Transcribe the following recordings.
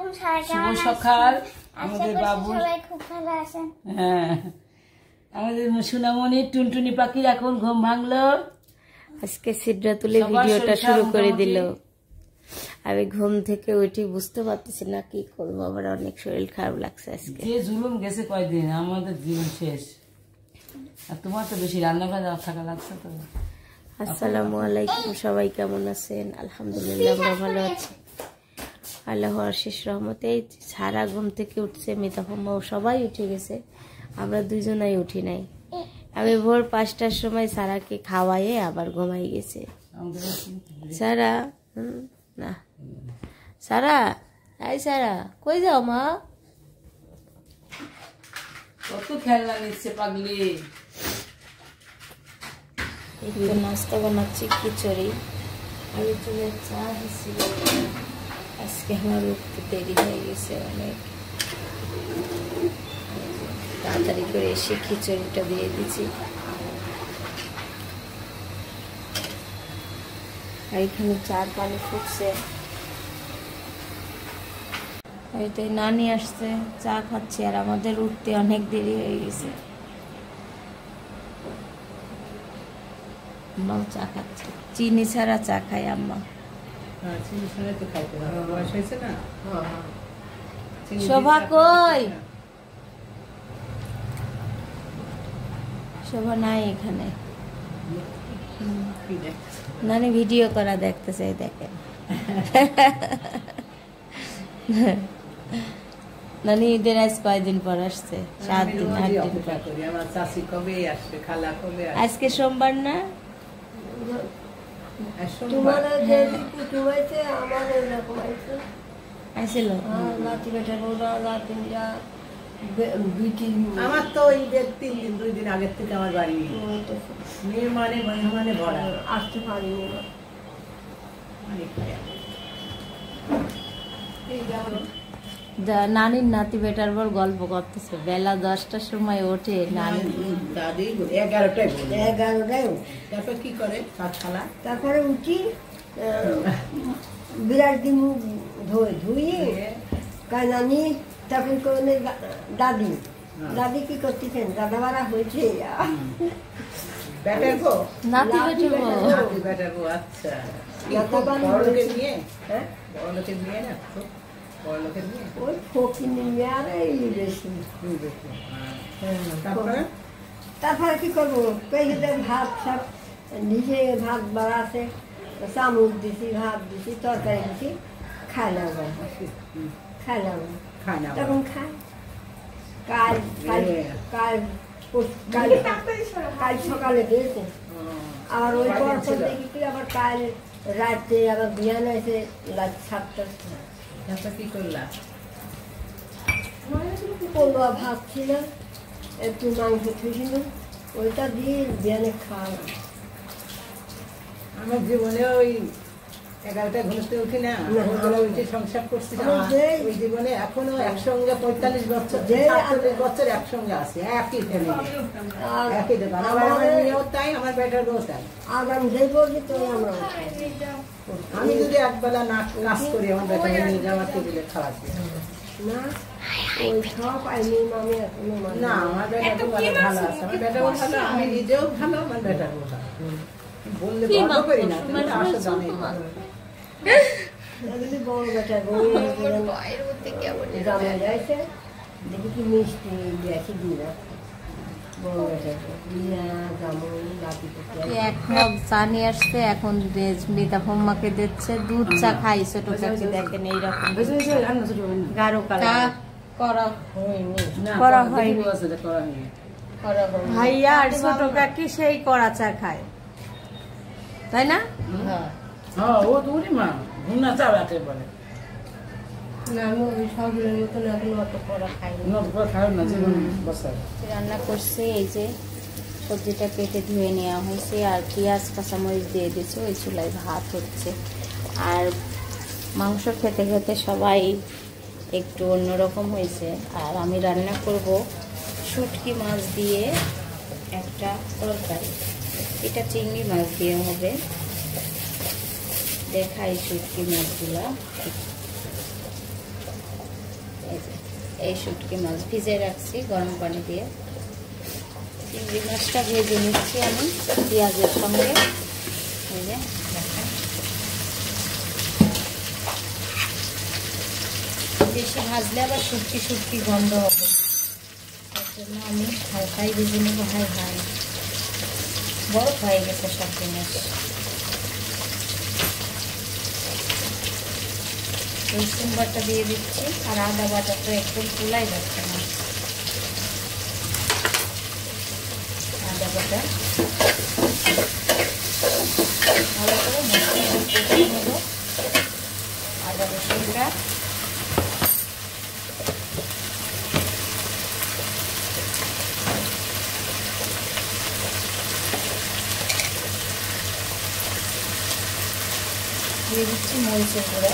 আলাইকুম সবাই কেমন আছেন? শুভ সকাল আমাদের বাবু সবাই খুব ভালো আছেন। হ্যাঁ, আমাদের সোনামণি টুনটুনি পাখির এখন ঘুম ভাঙলো। আজকে সিডরা তুলে ভিডিওটা শুরু করে দিল। আমি ঘুম থেকে উঠে বুঝতে পারতেছি না কি করবো, আবার অনেক শরীর খারাপ লাগছে আজকে। যে জুলুম গেছে কয়দিন, আমাদের জীবন শেষ। আর তোমার তো বেশি রান্না বান্না থাকা লাগছে তো। আসসালামু আলাইকুম, সবাই কেমন আছেন? আলহামদুলিল্লাহ আমরা ভালো আছি, আল্লাহর শেষ রহমতে। সারা ঘুম থেকে উঠছে, মিতাফম্মাও সবাই উঠে গেছে, আমরা দুজনাই উঠি নাই। আমি ভোর 5টার সময় সারাকে খাওয়াইয়ে আবার ঘুমাই গেছে। সারা না, সারা এই সারা কই যাও মা? কত খেলনা নিচ্ছে পাগলি। একটু নাস্তা বানাচ্ছি, খিচুড়ি। আমি চলে চা দিচ্ছি, আজকে আমার উঠতে দেরি হয়ে গেছে অনেক। তাড়াতাড়ি করে এসে খিচুড়িটা দিয়ে দিচ্ছি। আর এখানে চার পানি ফুটছে, এইটাই নানি আসছে, চা খাচ্ছি। আর আমাদের উঠতে অনেক দেরি হয়ে গেছে, আম্মাও চা খাচ্ছে। চিনি ছাড়া চা খায় আম্মা। শোভা কই? শোভা নাই এখানে। নানি ভিডিও করা দেখতে চাই, দেখেন। নানি ঈদের আজ কয়দিন পর আসছে? 7 দিন 8 দিন পর। আজকে সোমবার না? আসছিল আমার তো ঈদের 3 দিন 2 দিন আগের থেকে আমার বাড়ি মেয়ে মানে ভরা আসতে পারিনি। নানির নাতি বেটার বল গল্প করতেছে, বেলা 10টার সময় ওঠে নানি। দাদি 11টায় তারপর কি করে খালা? তারপরে উঠি বিরাট দিন মুখ ধুয়ে নানি তখন করে দাদি দাদি কি করতেছেন? দাদা বাড়া হয়েছে বেটার গো, নাতি বেটার গো। আচ্ছা, বড়লোকে নিয়ে, হ্যাঁ বড়লোকে নিয়ে না, বড়লোকে নিয়ে ওই ফকিনি নিয়ে আর এই বেশি। তারপরে কি করবো? পেঁচে ভাত সব নিজে ভাত বাড়াছে, চামচ দিছি, ভাত দিছি, তরকারি দিছি, খাইলাম তখন খাই। কাল সকালে দিয়েছে, আর ওই পর দেখি কি আবার কাল রাতে আবার বিয়ান আছে রাত 7টার সময়। কি করলাম? পোলা ভাত ছিল, একটু মাংস ছিল, ওইটা দিয়ে বিয়ানে খাওয়া। আমার জীবনে ওই 11টায় ঘুরতে উঠি না, উঠে সংসার করছি ওই জীবনে। এখনো একসঙ্গে 45 বছর 48 বছর একসঙ্গে আছে, একই ফ্যামিলি, একই দোকান। আমার মেয়েও তাই, আমার বেটার বউ তাই। আমি যদি একবেলা না কাজ করি, আমার বেটা নিয়ে যাওয়ার টেবিলে খাওয়াচ্ছি না, ওই সব আইনি মামি এখনো না। আমার বেটা তো ভালো আছে, আমার বেটাও ভালো, আমি নিজেও ভালো, আমার বেটাও ভালো। বললে বন্ধ করি না, তুমি আসো জানি দেখি কি মিষ্টি বেশি দিন এক মগ চা নিয়ে আসছে, এখন মিতাফম্মাকে দিচ্ছে। দুধ চা খাই ছোট কাকি, দেখেন এইরকম গাঢ় কালার করা হয়নি। ভাইয়া আর ছোট কাকি সেই কড়া চা খায়, তাই না? ও দূরে মা ঘুমনা চা রাতে বলে না, আমি ওই সবগুলোর মতন এখন অত করা খাইনি। রান্না করছে, এই যে সবজিটা কেটে ধুয়ে নেওয়া হয়েছে, আর পেঁয়াজ কাঁচামরিচ দিয়ে দিচ্ছে। ওই চুলায় ভাত হচ্ছে, আর মাংস খেতে খেতে সবাই একটু অন্যরকম হয়েছে। আর আমি রান্না করব শুটকি মাছ দিয়ে একটা তরকারি, এটা চিংড়ি মাছ দিয়ে হবে। দেখাই শুটকি মাছগুলা, এই শুটকি মাছ ভিজে রাখছি গরম পানি দিয়ে। চিংড়ি মাছটা ভেজে নিচ্ছি আমি পেঁয়াজের সঙ্গে। এই যে দেখেন, বেশি ভাজলে আবার শুটকি শুটকি গন্ধ হবে, তার জন্য আমি হালকাই ভেজে নেবো। হাই বরফ হয়ে গেছে সব জিনিস। রসুন বাটা দিয়ে দিচ্ছি, আর আদা বাটা তো একদম চুলাই যাচ্ছে না। আদা বাটা ভালো করে মশলাটা কষিয়ে নেব। আদা রসুনটা দিয়ে দিচ্ছি মরিচের গুঁড়া।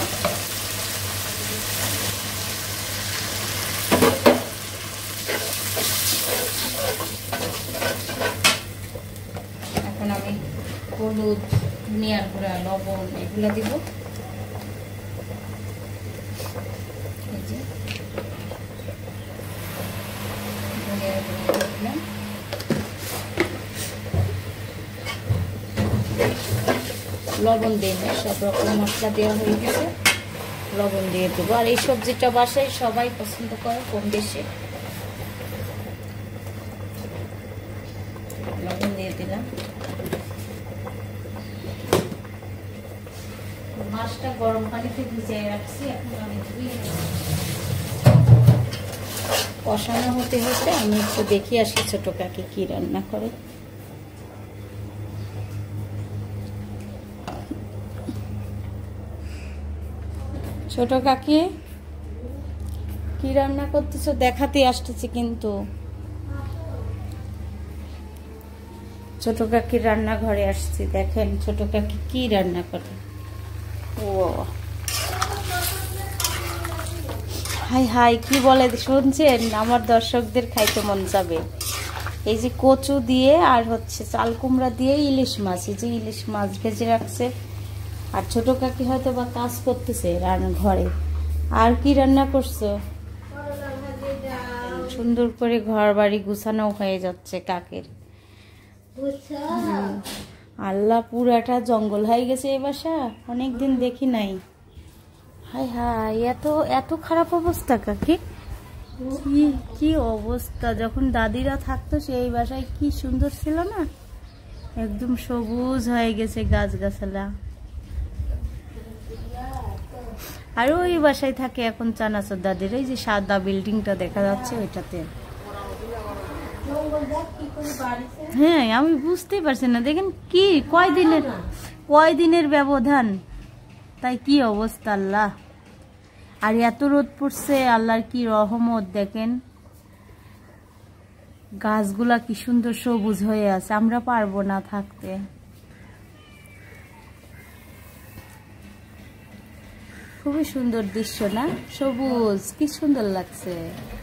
এখন আমি হলুদ, ধনিয়ার গুঁড়া, লবণ এগুলো দিব। এই যে ধনিয়ার গুঁড়া দিলাম, লবণ দিয়ে সব রকম মশলা দেওয়া হয়ে গেছে, লবণ দিয়ে দেবো। আর এই সবজিটা বাসায় সবাই পছন্দ করে কম বেশি। লবণ দিয়ে দিলাম। মাছটা গরম পানিতে ভিজিয়ে রাখছি, এখন আমি ধুয়ে কষানো হতে হতে আমি একটু দেখি আসি ছোট কাকি কি রান্না করে। ছোট কাকি কি রান্না করতেছো দেখাতে আসতেছি কিন্তু। ছোট কাকির রান্নাঘরে আসছি, দেখেন ছোট কাকি কি রান্না করে। ও হাই কি বলে শুনছেন? আমার দর্শকদের খাইতে মন যাবে। এই যে কচু দিয়ে আর হচ্ছে চাল কুমড়া দিয়ে ইলিশ মাছ, এই যে ইলিশ মাছ ভেজে রাখছে। আর ছোট কাকি হয়তো বা কাজ করতেছে রান্নাঘরে। আর কি রান্না করছো? সুন্দর করে ঘর বাড়ি গুছানো হয়ে যাচ্ছে কাকের। আল্লাহ পুরাটা জঙ্গল হয়ে গেছে এই বাসা, অনেকদিন দেখি নাই। হাই এত এত খারাপ অবস্থা কাকি, কি অবস্থা। যখন দাদিরা থাকতো সেই বাসায় কি সুন্দর ছিল না, একদম সবুজ হয়ে গেছে গাছগাছালা। আর ওই বাসায় থাকে এখন চানাচুর দাদির, এই যে সাদা বিল্ডিংটা দেখা যাচ্ছে ওইটাতে। হ্যাঁ আমি বুঝতেই পারছি না, দেখেন কি কয়দিনের ব্যবধান, তাই কি অবস্থা আল্লাহ। আর এত রোদ পড়ছে, আল্লাহর কি রহমত। দেখেন গাছগুলা কি সুন্দর সবুজ হয়ে আছে, আমরা পারবো না থাকতে। খুবই সুন্দর দৃশ্য না, সবুজ কি সুন্দর লাগছে।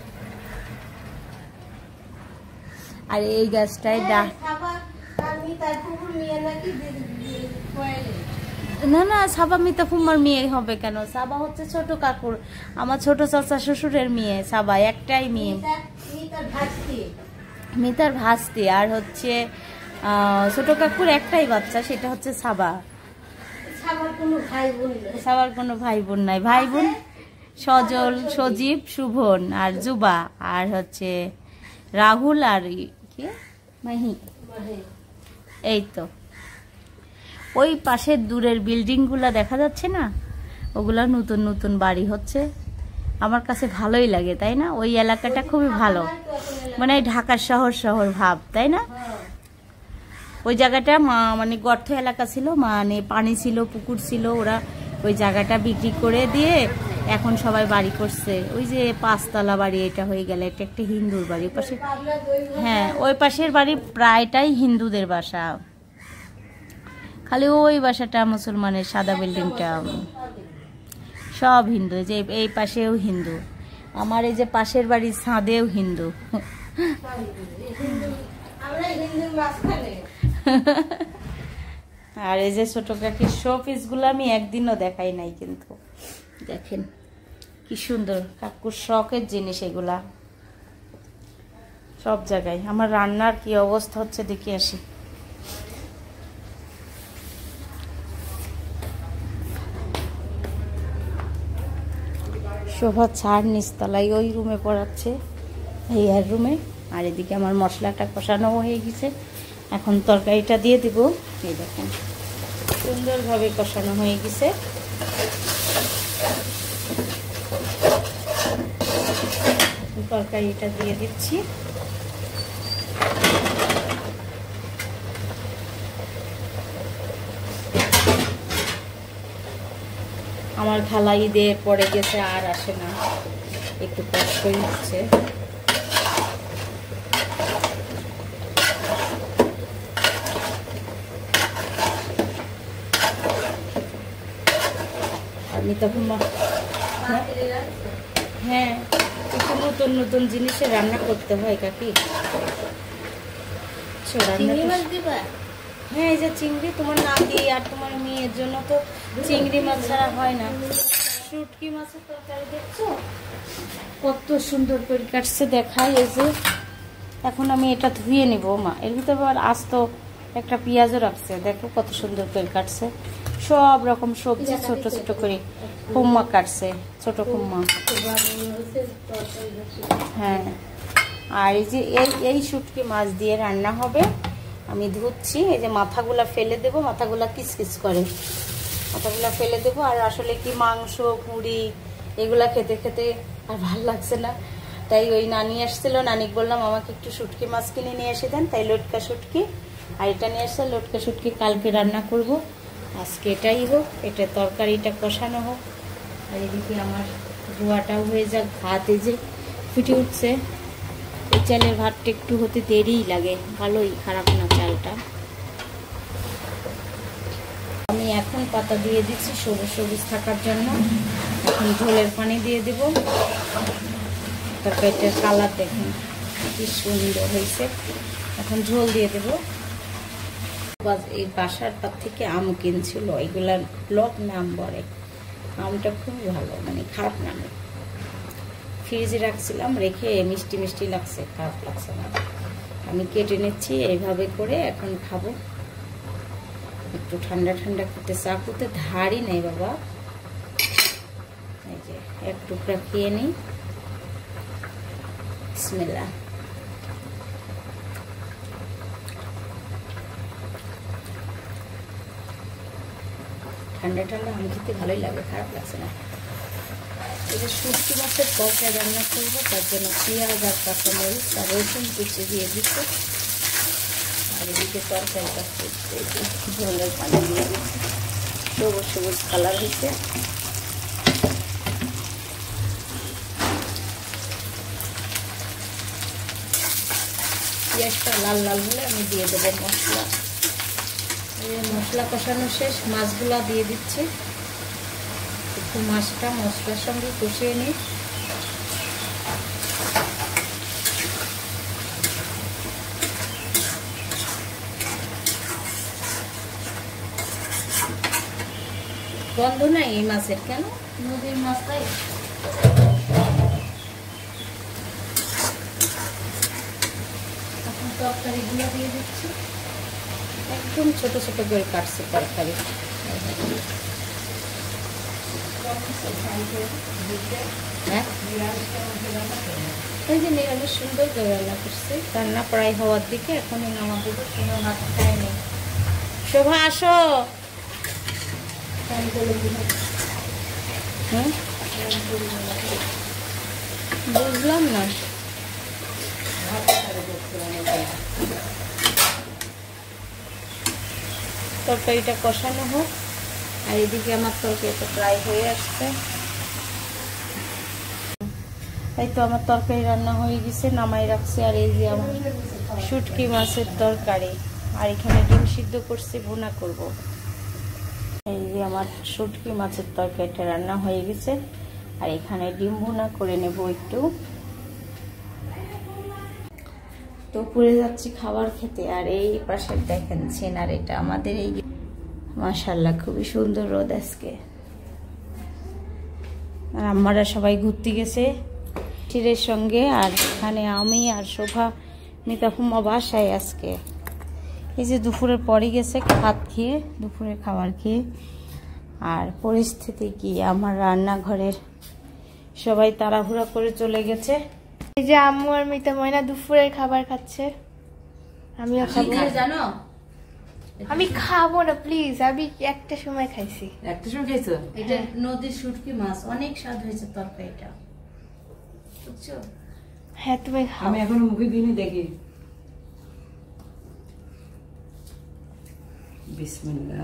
আর এই গাছটায় না সাবা মিতা ফুমার মেয়ে হবে কেন? সাবা হচ্ছে ছোট কাকুর, আমার ছোট চাচা শ্বশুরের মেয়ে। সাবা একটাই মেয়ে, মিতার ভাস্তি। আর হচ্ছে ছোট কাকুর একটাই বাচ্চা, সেটা হচ্ছে সাবা। সাবার কোনো ভাই বোন নাই। ভাই বোন সজল, সজীব, শুভন আর জুবা, আর হচ্ছে রাহুল আর কি মাহি। এই তো ওই পাশের দূরের বিল্ডিং গুলা দেখা যাচ্ছে না, ওগুলা নতুন নতুন বাড়ি হচ্ছে। আমার কাছে ভালোই লাগে, তাই না? ওই এলাকাটা খুবই ভালো, মানে ঢাকার শহর ভাব, তাই না? ওই জায়গাটা মানে গর্ত এলাকা ছিল, মানে পানি ছিল, পুকুর ছিল। ওরা ওই জায়গাটা বিক্রি করে দিয়ে এখন সবাই বাড়ি করছে। ওই যে 5 তলা বাড়ি এটা হয়ে গেল, এটা একটা হিন্দুর বাড়ি। ওই পাশে, হ্যাঁ ওই পাশের বাড়ি প্রায়টাই হিন্দুদের বাসা, খালি ওই বাসাটা মুসলমানের, সাদা বিল্ডিংটা সব হিন্দু। যে এই পাশেও হিন্দু, আমার এই যে পাশের বাড়ির ছাদেও হিন্দু। আর এই যে ছোট কাকির শো পিস গুলো আমি একদিনও দেখাই নাই, কিন্তু দেখেন কি সুন্দর, কাকুর শখের জিনিস এগুলা সব জায়গায়। আমার রান্নার কি অবস্থা হচ্ছে দেখে আসি। শোভা ছাড় নিচতলায় ওই রুমে পড়াচ্ছে, এই আর রুমে। আর এদিকে আমার মশলাটা কষানো হয়ে গেছে, এখন তরকারিটা দিয়ে দিব। এই দেখেন সুন্দরভাবে কষানো হয়ে গেছে। তরকারিটা দিয়ে দিচ্ছি। আমার খালা ঈদে পড়ে গেছে, আর আসে না, একটু কষ্টই হচ্ছে। আমি তখন হ্যাঁ, একটু নতুন নতুন জিনিসে রান্না করতে হয় কাকি। হ্যাঁ, এই যে চিংড়ি, তোমার নাতি আর তোমার মেয়ের জন্য তো চিংড়ি মাছ ছাড়া হয় না। শুটকি মাছের তরকারি দেখছো কত সুন্দর করে কাটছে, দেখাই। এই যে এখন আমি এটা ধুয়ে নিব। মা এর ভিতরে আবার আস্ত একটা পেঁয়াজও রাখছে, দেখো কত সুন্দর করে কাটছে। সব রকম সবজি ছোট ছোট করে কুম্মা কাটছে, ছোট কুম্মা। হ্যাঁ, আর এই যে এই শুটকি মাছ দিয়ে রান্না হবে। আমি ধুচ্ছি, এই যে মাথাগুলা ফেলে দেব, মাথাগুলা কিচকিচ করে, মাথাগুলা ফেলে দেব। আর আসলে কি মাংস পুরি এগুলা খেতে খেতে আর ভাল লাগছে না, তাই ওই নানি আসছিল, নানিকে বললাম আমাকে একটু শুটকি মাছ কিনে নিয়ে এসে দেন, তাই লটকা শুটকি আর এটা নিয়ে আসছে। লটকা শুটকি কালকে রান্না করব, আজকে এটাই হোক, এটা তরকারিটা কষানো হোক। আর এদিকে আমার ধোয়াটাও হয়ে যাক। ভাত এই যে ফুটে উঠছে। এই চালের ভাতটা একটু হতে দেরিই লাগে, ভালোই, খারাপ না চালটা। আমি এখন পাতা দিয়ে দিচ্ছি সবুজ সবুজ থাকার জন্য। এখন ঝোলের পানি দিয়ে দেব। তরকারিটার কালার দেখুন কি সুন্দর হয়েছে। এখন ঝোল দিয়ে দেব। এই বাসার পর থেকে আম কিনছিল, এগুলা ব্লক নাম বলে। আমটা খুবই ভালো, মানে খারাপ না। ফ্রিজে রাখছিলাম, রেখে মিষ্টি মিষ্টি লাগছে, খারাপ লাগছে না। আমি কেটে নিচ্ছি এইভাবে করে, এখন খাবো। একটু ঠান্ডা ঠান্ডা করতে, চা করতে ধারই নেই বাবা। এই যে এক টুকরা খেয়ে নিই। বিসমিল্লাহ। ঠান্ডা ঠান্ডা আম খেতে ভালোই লাগে, খারাপ লাগছে না। এই যে শুটকি মাছের তরকারি রান্না করবো, তার জন্য পেঁয়াজ আর কাঁচামরিচ আর রসুন কুচি দিয়ে দিচ্ছি। আর এদিকে তরকারিটা ঝোলের পানি দিয়ে দিচ্ছি। সবুজ সবুজ কালার হয়েছে। পেঁয়াজটা লাল লাল হলে আমি দিয়ে দেবো মশলা। মশলা কষানো শেষ, মাছগুলা দিয়ে দিচ্ছি। একটু মাছটা মশলার সঙ্গে কষিয়ে নিই। গন্ধ নাই এই মাছের, কেন? নদীর মাছ তাই। এখন তরকারিগুলো দিয়ে দিচ্ছি। একদম ছোট ছোট করে কাটছে তরকারি। হ্যাঁ, এই যে নিরামিষ সুন্দর করে রান্না করছে। রান্না প্রায় হওয়ার দিকে, এখনই নামা দেবো। কোনো ভাত খায়নি। শোভা আসো। বুঝলাম না। তরকারিটা কষানো হোক। আর এদিকে আমার তরকারিটা প্রায় হয়ে আসছে। এই তো আমার তরকারি রান্না হয়ে গেছে, নামাই রাখছি। আর এই যে আমার শুটকি মাছের তরকারি, আর এখানে ডিম সিদ্ধ করছি, ভুনা করব। এই যে আমার শুটকি মাছের তরকারিটা রান্না হয়ে গেছে, আর এখানে ডিম ভুনা করে নেব একটু। তো উপরে যাচ্ছি খাবার খেতে। আর এই পাশে দেখেন ছেনার, এটা আমাদের এই মাশাআল্লাহ খুবই সুন্দর রোদ আজকে। আর আমরা সবাই ঘুরতে গেছে চিরের সঙ্গে। আর এখানে আমি আর শোভা মিতাফুম্মা বাসায় আজকে। এই যে দুপুরের পরে গেছে ভাত খেয়ে, দুপুরের খাবার খেয়ে। আর পরিস্থিতি কি, আমার রান্নাঘরের সবাই তাড়াহুড়া করে চলে গেছে। এই যে আম্মু আর মিতা ময়না দুপুরের খাবার খাচ্ছে, আমিও খাবো। জানো আমি খাবো না প্লিজ, আমি একটা সময় খাইছি। একটা সময় খেয়েছো? এটা নদীর শুটকি মাছ, অনেক স্বাদ হয়েছে তরকারিটা, বুঝছো? হ্যাঁ তুমি খাও। আমি এখনো মুখে দিইনি, দেখি। বিসমিল্লাহ।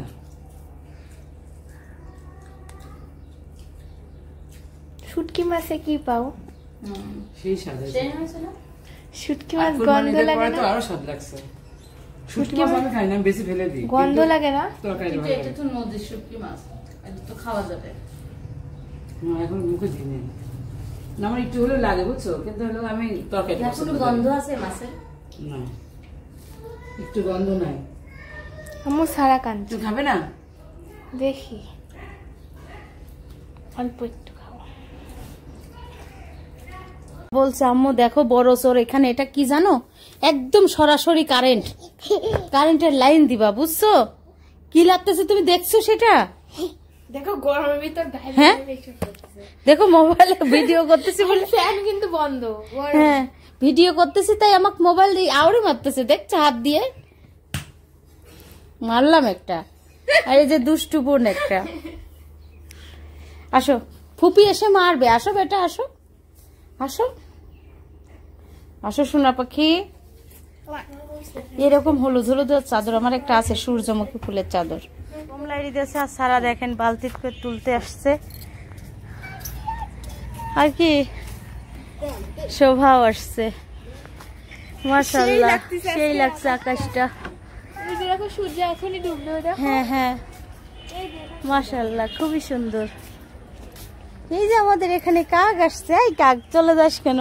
শুটকি মাছে কি পাও? সেই স্বাদ হয়েছে। সেই হয়েছে না? শুটকি আর মাছ গন্ধ কুরবানিদের লাগে পরে না? তো আরো স্বাদ লাগছে। শুটকি মাছ আমি খাই না, আমি বেশি ফেলে দিই। গন্ধ কিন্তু লাগে না? তরকারি কিন্তু ভালো এটা লাগে। তো নদীর শুটকি মাছ, এটা তো খাওয়া যাবে। না, এখন মুখে দিইনি। না, আমার একটু হলেও লাগে, বুঝছো, কিন্তু হলো আমি তরকারি না, কোনো গন্ধ আছে মাছের? না, একটু গন্ধ নাই। আম্মু সারা কান তুমি খাবে না? দেখি অল্প একটু খাও। বলছে আম্মু দেখো বড় চোর এখানে, এটা কি জানো, একদম সরাসরি কারেন্টের লাইন দিবা, বুঝছো? কি লাগতেছে তুমি দেখছো সেটা? দেখো গরমের ভিতর হ্যাঁ দেখো মোবাইলে ভিডিও করতেছি বলে, ফ্যান কিন্তু বন্ধ। হ্যাঁ ভিডিও করতেছি তাই আমাকে মোবাইল দিয়ে আউড়ে মারতেছে, দেখছো হাত দিয়ে মারলাম একটা। আর এই যে দুষ্টু বোন একটা, আসো ফুপি এসে মারবে, আসো বেটা আসো, আসো আসো সোনা পাখি। এরকম হলুদ হলুদ চাদর আমার একটা আছে, সূর্যমুখী ফুলের চাদর। কমলাইরি দেশে আর সারা দেখেন বালতি করে তুলতে আসছে। আর কি শোভাও আসছে, মাশাআল্লাহ সেই লাগছে আকাশটা। দেখো সূর্য এখনই ডুবলো। হ্যাঁ হ্যাঁ মাশাআল্লাহ খুবই সুন্দর। এই যে আমাদের এখানে কাক আসছে, এই কাক চলে যাস কেন?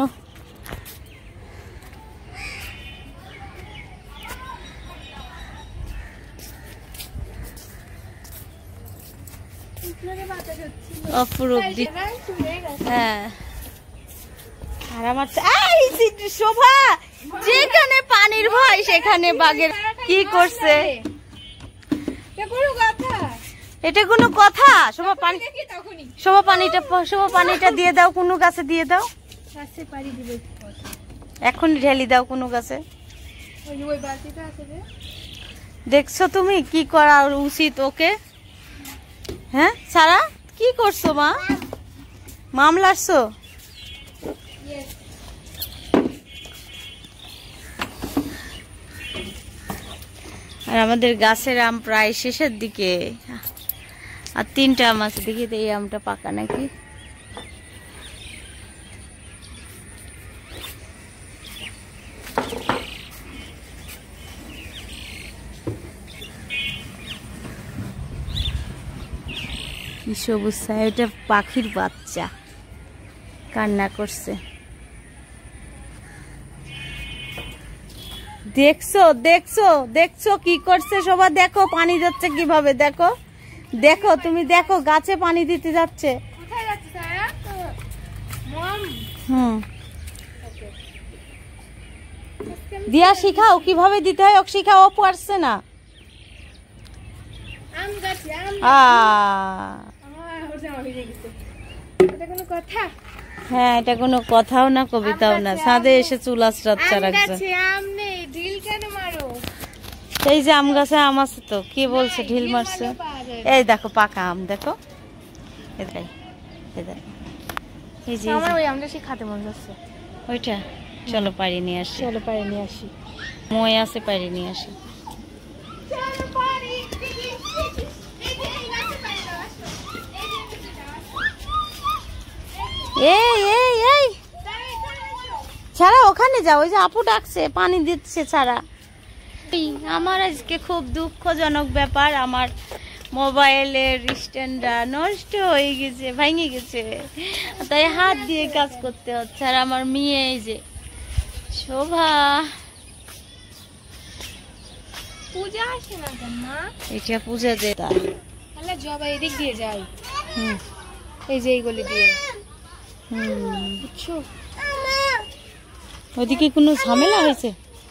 অপরূপ। হ্যাঁ আর আমার শোভা যেখানে পানির ভয় সেখানে বাঘের কি করছে, এটা কোনো কথা? শোভা পানিটা দিয়ে দাও, কোনো গাছে দিয়ে দাও, এখন ঢেলি দাও কোনো গাছে। দেখছো তুমি কি করা উচিত ওকে? হ্যাঁ সারা কি করছো মা, মামলারছো? আর আমাদের গাছের আম প্রায় শেষের দিকে, আর 3টা আম আছে, দেখি তো এই আমটা পাকা নাকি। কি সবুজ, এটা পাখির বাচ্চা কান্না করছে। দেখছো দেখছো দেখছো কি করছে সবাই, দেখো পানি যাচ্ছে কিভাবে, দেখো দেখো তুমি দেখো গাছে পানি দিতে যাচ্ছে। দিয়া শিখাও কিভাবে দিতে হয়, ওকে শিখাও, অপু আসছে না। হ্যাঁ এটা কোনো কথাও না, কবিতাও না, ছাদে এসে চুল আশ্রাচ্ছা রাখছে। এই যে আম গাছে আম আছে তো, কি বলছে ঢিল মারছে। এই দেখো পাকা আম, দেখো খাতে মন যাচ্ছে ওইটা। চলো পারি নিয়ে আসি, চলো পারে নিয়ে আসি, মই আছে পারি নিয়ে আসি। এই এই এই ছাড়া ওখানে যাও, ওই যে আপু ডাকছে পানি দিচ্ছে ছাড়া। আমার আজকে খুব দুঃখজনক ব্যাপার, আমার মোবাইলের স্ট্যান্ডটা নষ্ট হয়ে গেছে, ভেঙে গেছে, তাই হাত দিয়ে কাজ করতে হচ্ছে। আর আমার মেয়ে এই যে শোভা, পূজা আসে না কেন মা? এটা পূজা দে, জবা এদিক দিয়ে যাই, এই যে এই গলি দিয়ে বুঝছো? ওইদিকে কোনো ঝামেলা হয়েছে?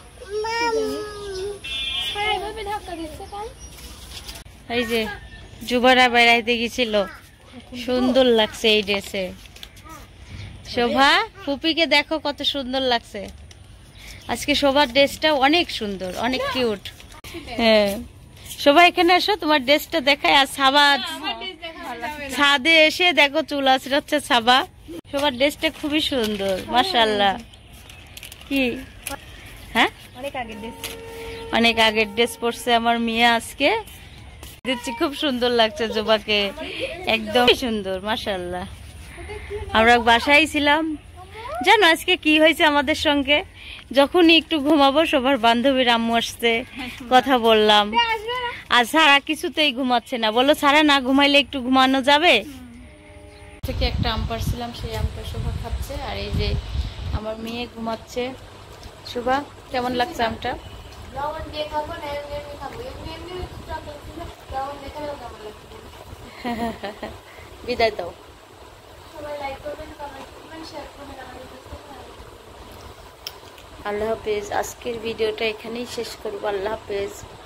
সারা এভাবে ধাক্কা দিচ্ছে কাল। এই যে যুবরা বেড়াইতে গেছিল, সুন্দর লাগছে এই ড্রেসে। শোভা, ফুপিকে দেখো কত সুন্দর লাগছে আজকে। শোভার ড্রেসটা অনেক সুন্দর, অনেক কিউট। হ্যাঁ শোভা, এখানে এসো, তোমার ড্রেসটা দেখায়। আর সাবা ছাদে এসে দেখো চুল আঁচড়াচ্ছে সাবা। শোভার ড্রেসটা খুবই সুন্দর, মাশাআল্লাহ। কি হ্যাঁ, অনেক আগের ড্রেস পরছে আমার মেয়ে আজকে। দেখছি খুব সুন্দর লাগছে জোবাকে, একদম সুন্দর, মাশাআল্লাহ। আমরা বাসায় ছিলাম, জানো আজকে কি হয়েছে আমাদের সঙ্গে? যখনই একটু ঘুমাবো সবার বান্ধবীর আম্মু আসছে, কথা বললাম। আর সারা কিছুতেই ঘুমাচ্ছে না। বলো সারা না ঘুমাইলে একটু ঘুমানো যাবে? থেকে একটা আম পারছিলাম, সেই আমটা শোভা খাচ্ছে। আর এই যে আমার মেয়ে ঘুমাচ্ছে। শোভা, কেমন লাগছে আমটা? লবণ দিয়ে খাবো না এমনি এমনি খাবো, এমনি এমনি চকলেট দিলে লবণ দিয়ে খেলেও কেমন লাগবে। বিদায় দাও। সবাই লাইক করবেন, কমেন্ট করবেন, শেয়ার করবেন আমাদের কাছে। আল্লাহ হাফেজ। আজকের ভিডিওটা এখানেই শেষ করবো। আল্লাহ হাফেজ।